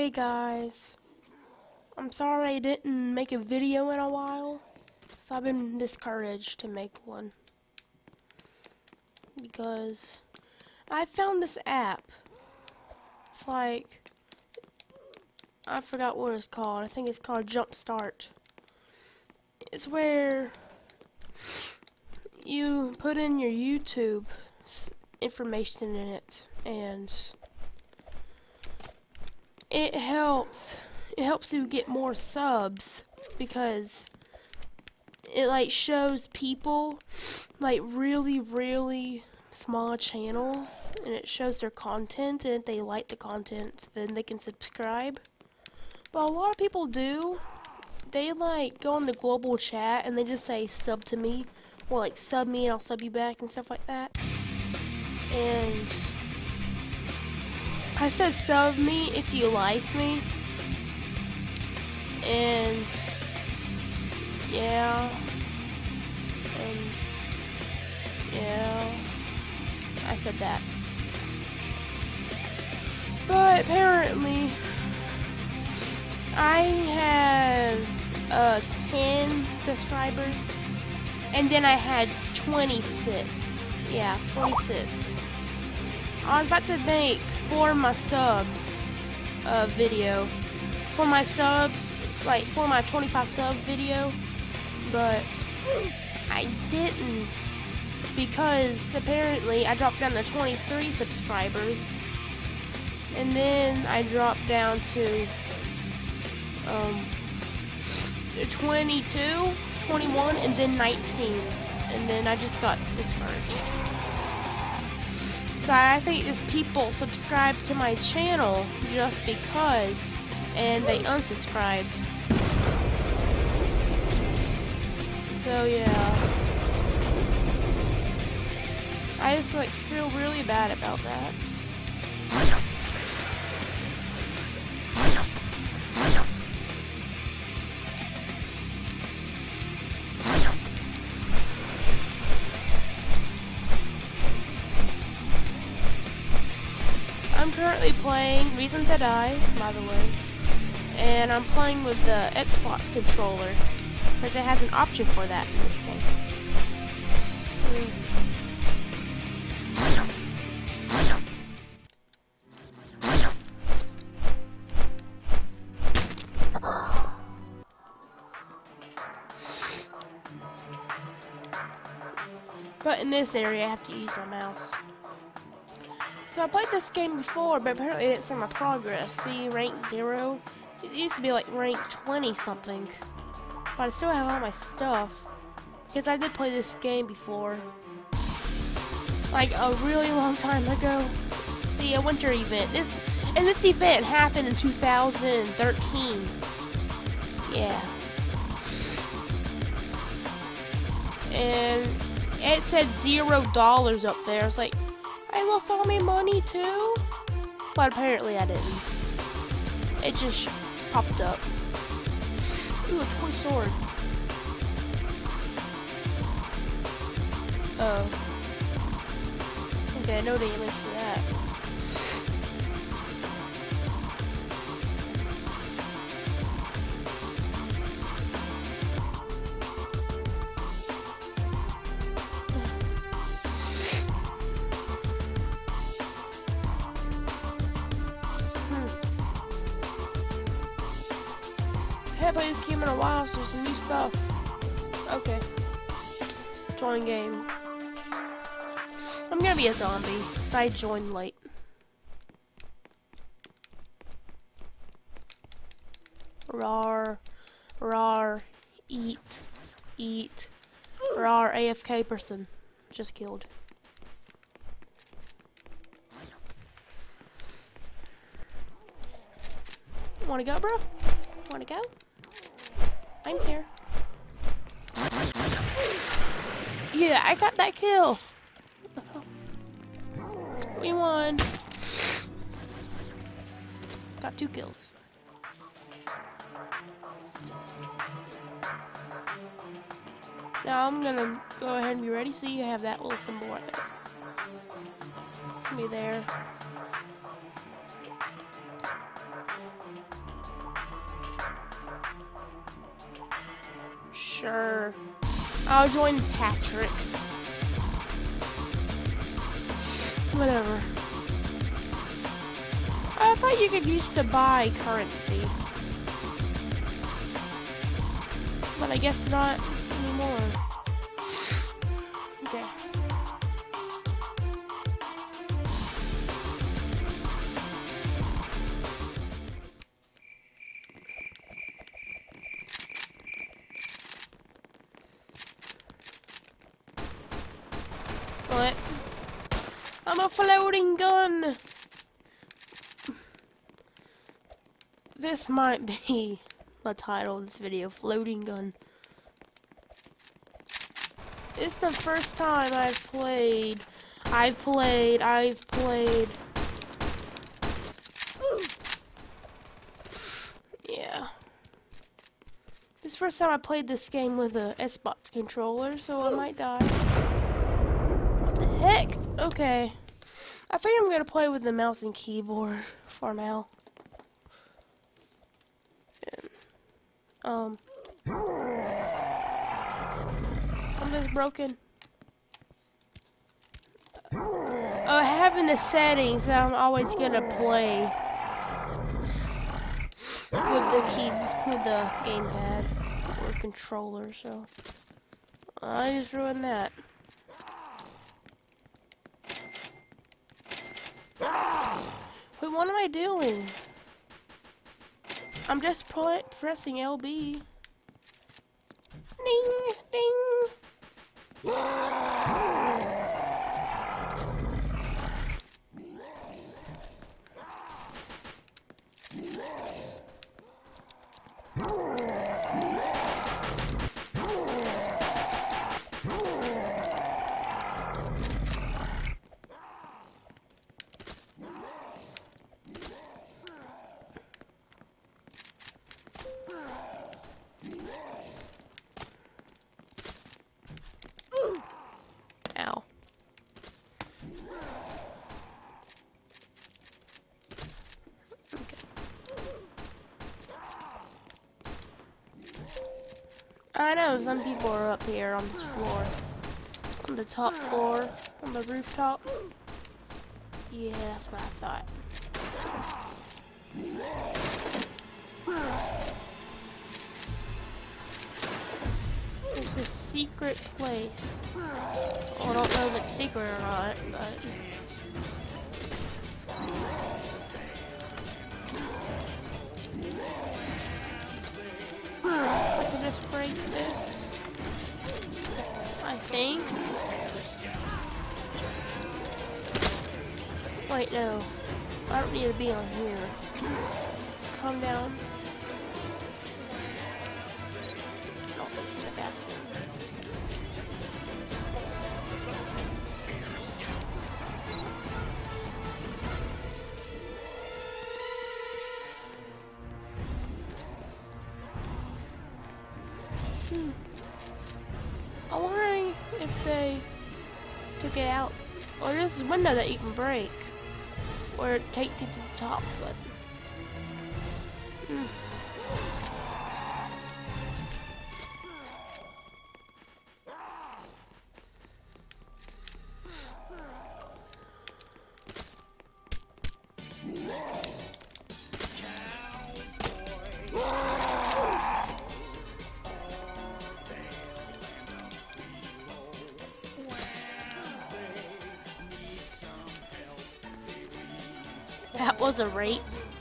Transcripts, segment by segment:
Hey guys, I'm sorry I didn't make a video in a while, so I've been discouraged to make one because I found this app. It's like, I forgot what it's called. I think it's called Jumpstart. It's where you put in your YouTube information in it, and it helps you get more subs because it like shows people like really small channels, and it shows their content, and if they like the content then they can subscribe. But a lot of people do, they like go on the global chat and they just say sub to me, or like sub me and I'll sub you back and stuff like that. And I said sub me if you like me. And yeah, I said that. But apparently I have 10 subscribers, and then I had 26. Yeah, 26. I was about to make for my subs video. For my subs, like for my 25 sub video, but I didn't because apparently I dropped down to 23 subscribers, and then I dropped down to 22, 21, and then 19, and then I just got discouraged. So I think these people subscribe to my channel just because, and they unsubscribed. So yeah, I just like feel really bad about that. I'm currently playing Reason to Die, by the way, and I'm playing with the Xbox controller because it has an option for that in this game. But in this area, I have to use my mouse. So I played this game before, but apparently it didn't say my progress. See, rank 0. It used to be like rank 20 something. But I still have all my stuff because I did play this game before, like a really long time ago. See, a winter event. This event happened in 2013. Yeah. And it said $0 up there. It's like, I lost all my money too? But apparently I didn't. It just popped up. Ooh, a toy sword. Oh. Okay, no damage for that. I haven't played this game in a while, so there's some new stuff. Okay. Join game. I'm gonna be a zombie, because I joined late. Rawr. Rawr. Eat. Eat. Rawr. AFK person. Just killed. Wanna go, bro? Wanna go? I'm here. Yeah, I got that kill. We won. Got 2 kills. Now I'm gonna go ahead and be ready. See, you have that little symbol right there. Be there. Sure. I'll join Patrick. Whatever. I thought you could use to buy currency. But I guess not anymore. Okay. What? I'm a floating gun! This might be the title of this video, floating gun. It's the first time I've played. Yeah. This is the first time I played this game with a Xbox controller, so I might die. What the heck? Okay. I think I'm gonna play with the mouse and keyboard for now. Something's broken. Oh, having the settings, I'm always gonna play with the gamepad or controller. So I just ruined that. Wait, what am I doing? I'm just pressing LB. Ding, ding. Ow. I know some people are up here on this floor. On the top floor. On the rooftop. Yeah, that's what I thought. There's a secret place. Well, I don't know if it's secret or not, but... I can just break this. I think. Wait, no. I don't need to be on here. Calm down. Oh, this is the bathroom. I wonder if they took it out. Or there's a window that you can break. Where it takes you to the top, but... That was a rape.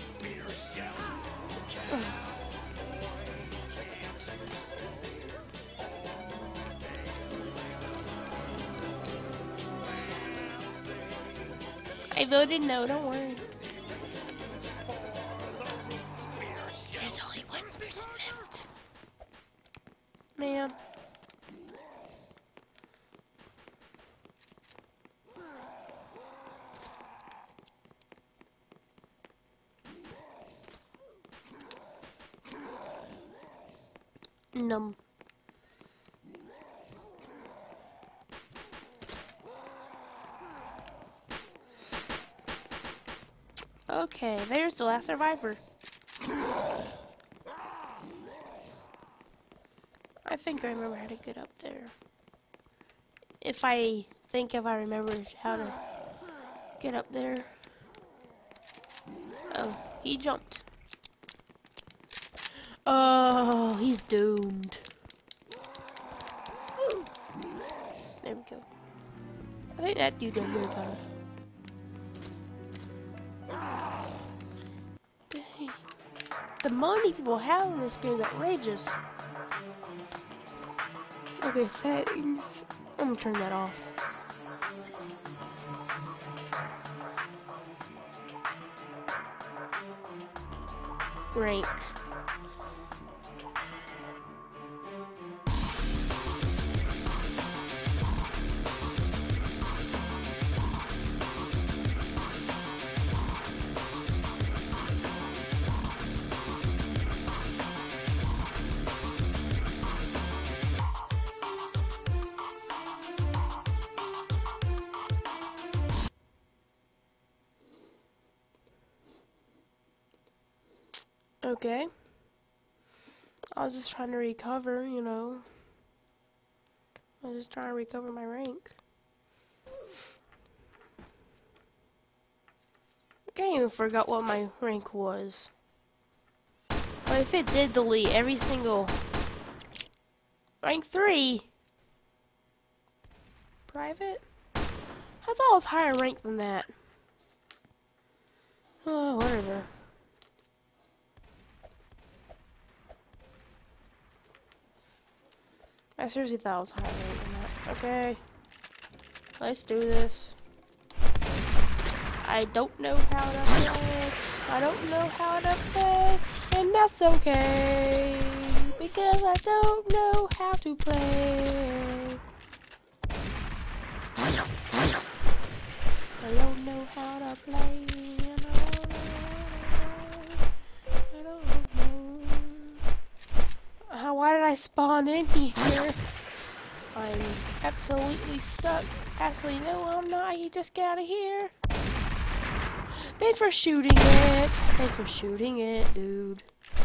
I voted no, don't worry. There's only one person left. Man. Num. Okay, there's the last survivor. I think I remember how to get up there. If I remember how to get up there. Oh, he jumped. Oh, he's doomed. There we go. I think that dude doesn't know that. Dang. The money people have in this game is outrageous. Okay, settings. I'm gonna turn that off. Rank. Okay. I was just trying to recover, you know. I was just trying to recover my rank. I can't even forget what my rank was. But if it did delete every single... Rank 3? Private? I thought I was higher rank than that. Oh, whatever. I seriously thought I was higher rank than that. Okay. Let's do this. I don't know how to play. I don't know how to play. And that's okay. Because I don't know how to play. I don't know how to play. I don't know. Why did I spawn in here? I'm absolutely stuck. Actually, no, I'm not. You just get out of here. Thanks for shooting it. Thanks for shooting it, dude.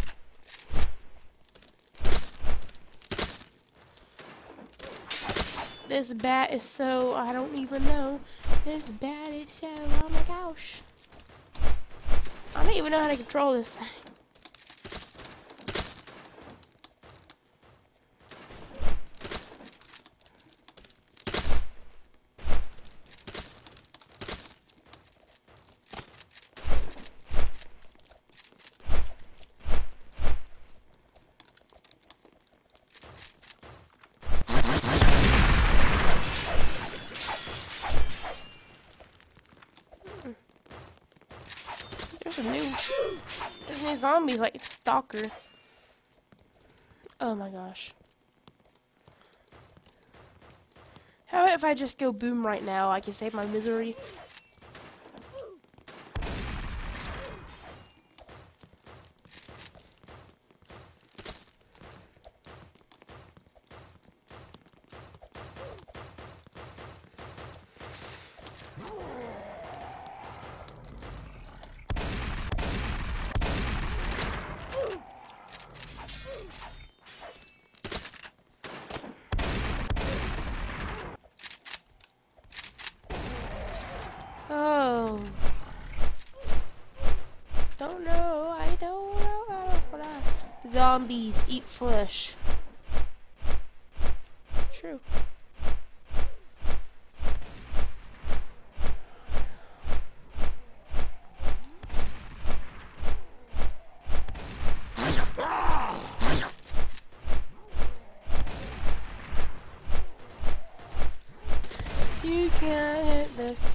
This bat is so, I don't even know. This bat is so, oh my gosh. I don't even know how to control this thing. There's new zombies like Stalker. Oh my gosh. How about if I just go boom right now? I can save my misery. Oh. Don't know. I don't know. Zombies eat flesh. True. You can't hit this.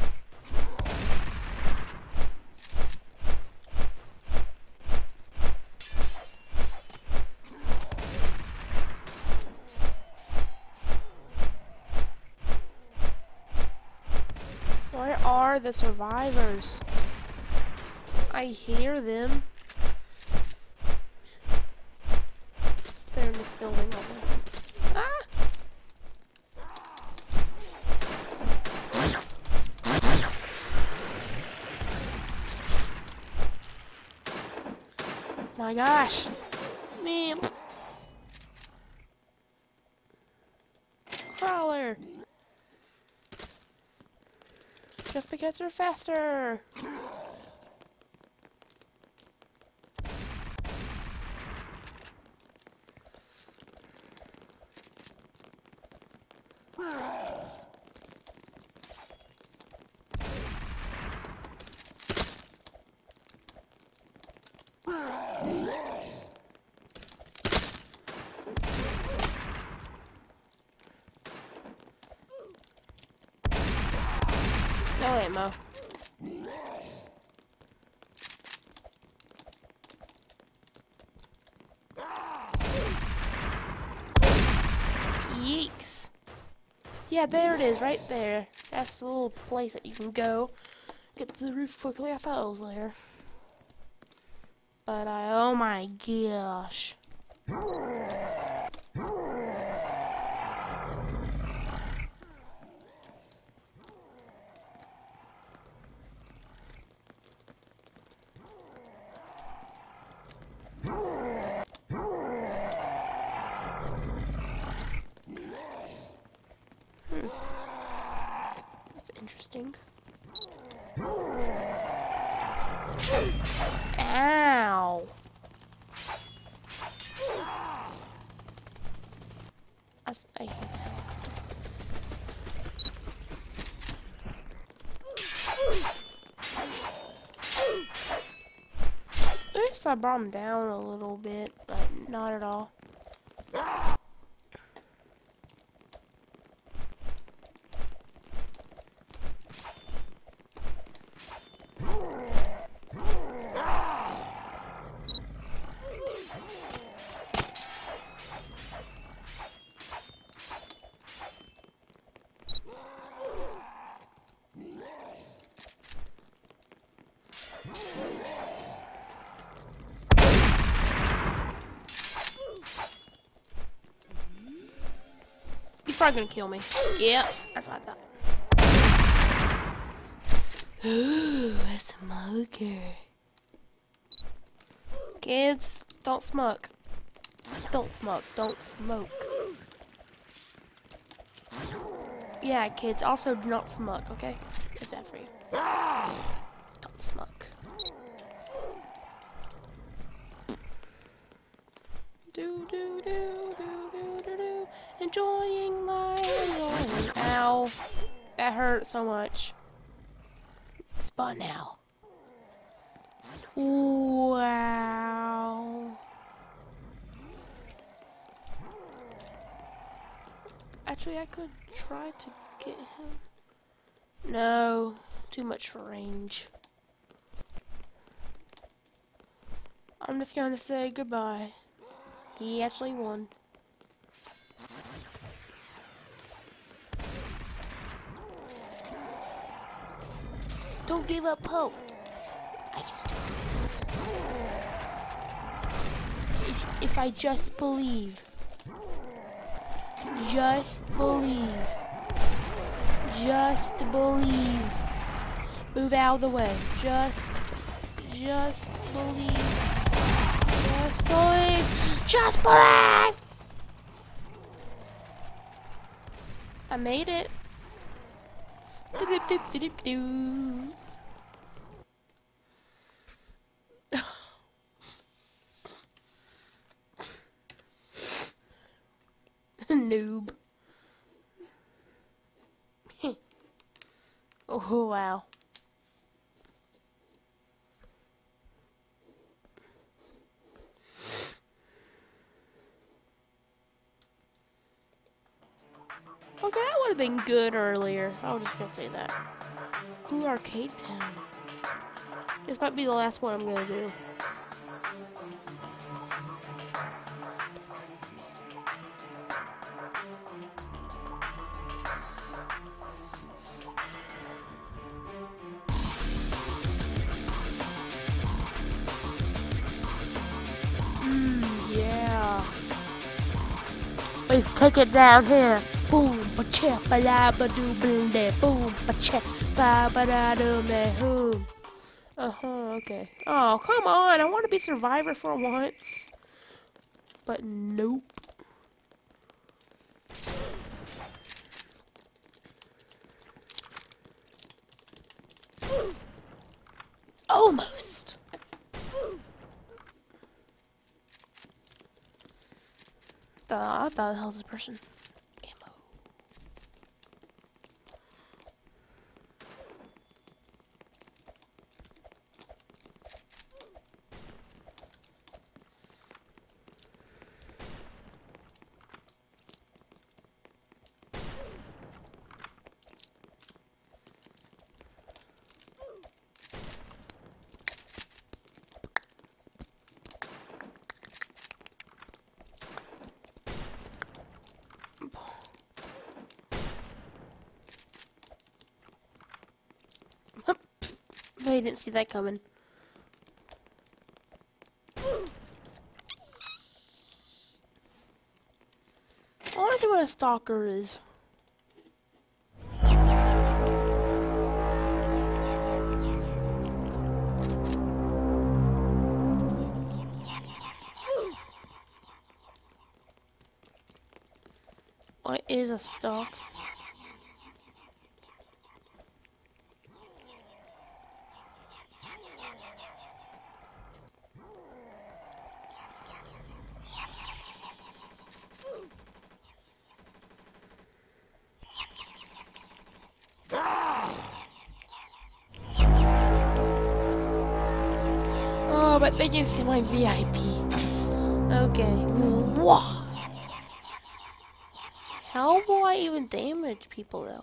Where are the survivors? I hear them. They're in this building over there. Ah! My gosh. Man. Just because they're faster. No ammo. Yeeks. Yeah, there it is, right there. That's the little place that you can go. Get to the roof quickly. I thought it was there. But oh my gosh. That's interesting. Ow. I hate that. At least I brought him down a little bit, but not at all. He's probably gonna kill me. Yep, that's what I thought. Ooh, a smoker. Kids, don't smoke. Don't smoke. Don't smoke. Yeah, kids, also do not smoke, okay? It's bad for you. Don't smoke. Do do do do do do do. Enjoying life. Ow. That hurt so much. Spawn now. Wow. Actually, I could try to get him. No, too much range. I'm just gonna say goodbye. He actually won. Don't give up hope. I can still do this. If I just believe. Just believe. Just believe. Move out of the way. Just believe. Just believe. Just believe. I made it. Doop doop doop doop. Noob. Oh wow. Okay, that would have been good earlier. I was just gonna say that. Ooh, Arcade Town. This might be the last one I'm gonna do. Yeah. Let's take it down here. Boom, ba-cha, ba-la-ba-doo-boom-de. Boom, ba-cha, ba-ba-da-doo-me-hoo. Okay. Oh, come on. I want to be Survivor for once. But nope. Almost. I thought that was a person. Ammo. I didn't see that coming. I want to see what a stalker is. What is a stalk? Oh, but they can see my VIP. Okay. Whoa. How will I even damage people though?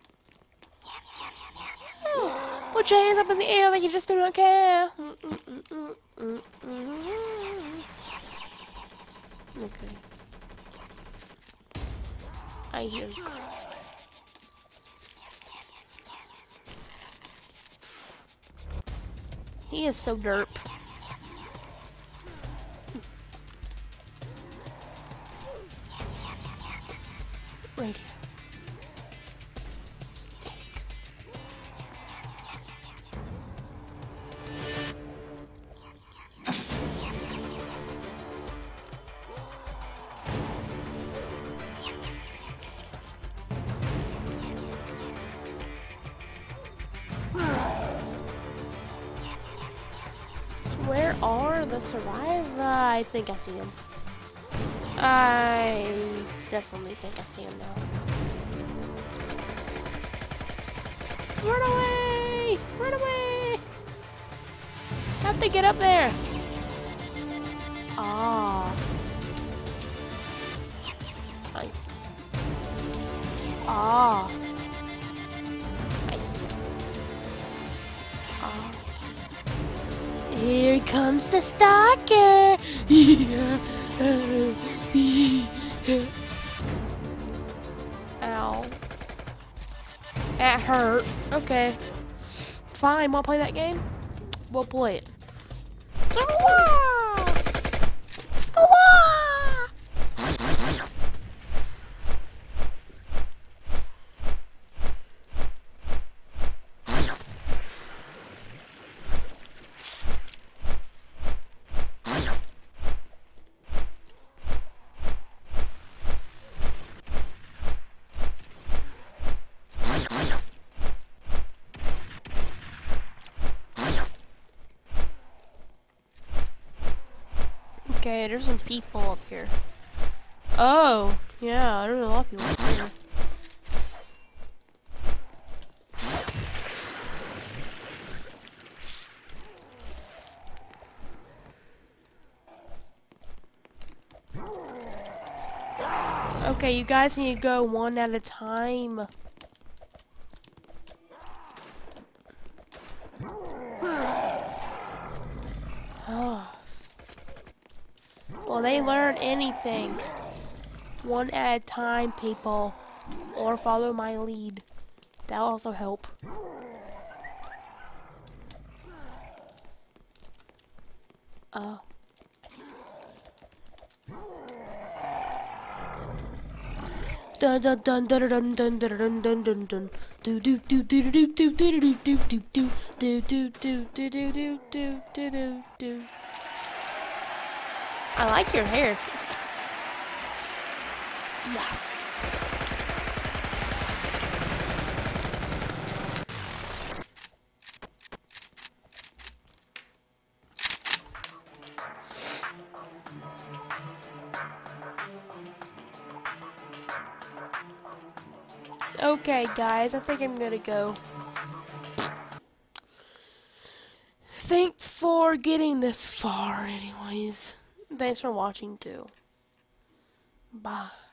Put your hands up in the air like you just do not care. Okay. I hear you. He is so derp. Radio. Steak. So where are the survivors? I think I see them. I definitely think I see him now. Run away! Run away! How'd they get up there? Ah. I see. Ah. I see. Ah. Here comes the stalker! Yeah. Ow. That hurt. Okay. Fine, wanna play that game? We'll play it. Squaw! Squaw! Okay, there's some people up here. Oh, yeah, there's a lot of people up here. Okay, you guys need to go one at a time. Oh. Will they learn anything? One at a time, people. Or follow my lead. That'll also help. Oh. Dun dun dun dun dun dun dun dun dun dun dun. Do do do do do do do do do do do do do do do do do do do do. I like your hair. Yes. Okay, guys, I think I'm gonna go. Thanks for getting this far, anyways. Thanks for watching, too. Bye.